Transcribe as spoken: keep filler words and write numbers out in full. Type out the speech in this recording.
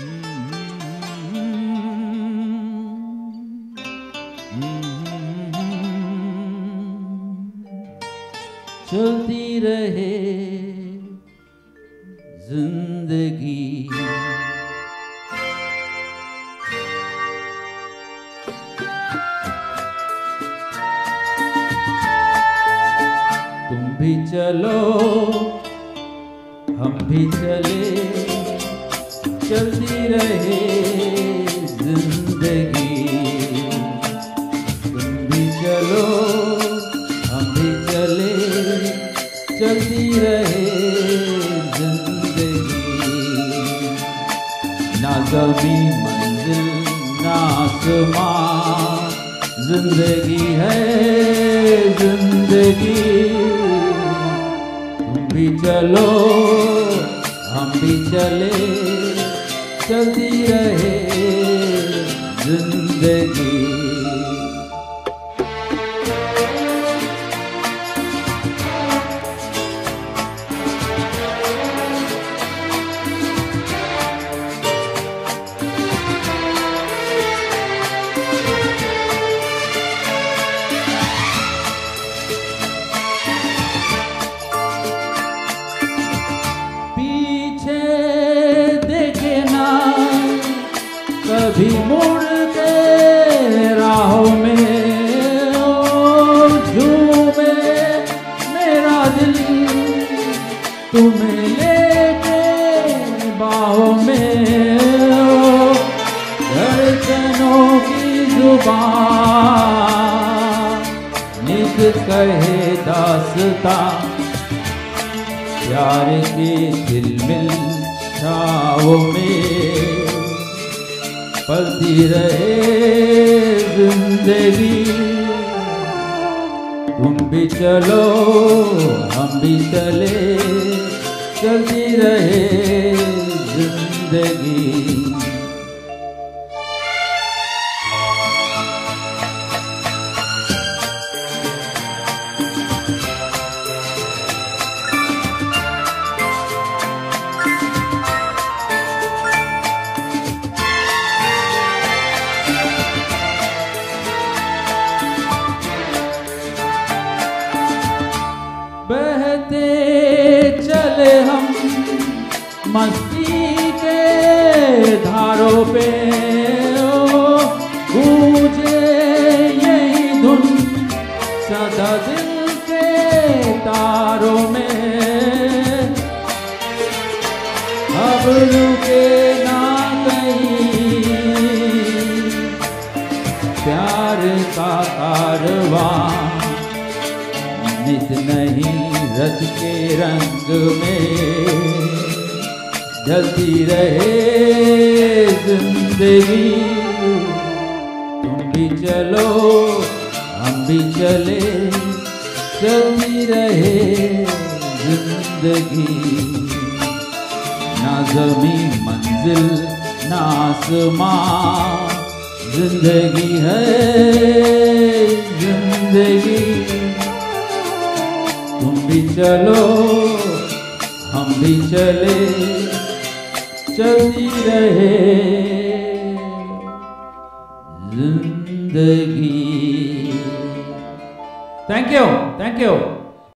चलती रहे जिंदगी, तुम भी चलो हम भी चले, चलती रहे जिंदगी। तुम भी चलो हम भी चले, चलती रहे जिंदगी। ना ज़मीं मंजिल ना आसमां, जिंदगी है जिंदगी। तुम भी चलो हम भी चले, चलती रहे जिंदगी। कभी मुड़ के राहों में ओ झूमे मेरा दिल, तुम्हें लेके बाहों में ओ धड़कनों की जुबान नित कहे दास्तां, प्यार के दिलमिल छाओं में पलती रहे जिंदगी। तुम भी चलो हम भी चले, चलती रहे जिंदगी। बहते चले हम मस्ती के धारों पे, ओ गूंजे यही धुन सदा दिल के तारों में। अब रुके ना कहीं प्यार का कारवां, नित नहीं रत के रंग में जलती रहे जिंदगी। तुम भी चलो हम भी चले, चलती रहे जिंदगी। ना ज़मीं मंजिल ना आसमां, जिंदगी है जिंदगी। तुम भी चलो हम भी चले, चलती रहे जिंदगी। Thank you thank you.